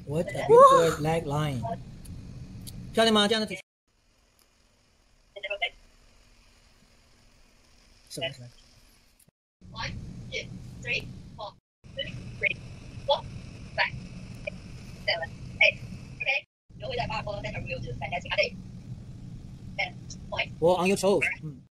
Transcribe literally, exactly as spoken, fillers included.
What a beautiful leg line， 漂亮吗？这样的腿。是吧？是吧 One, two, three, four, two, three, four, five, six, seven, eight. Okay. 留回在八波，再转入六指，大家请阿弟。And point. Wall on your toes. 嗯。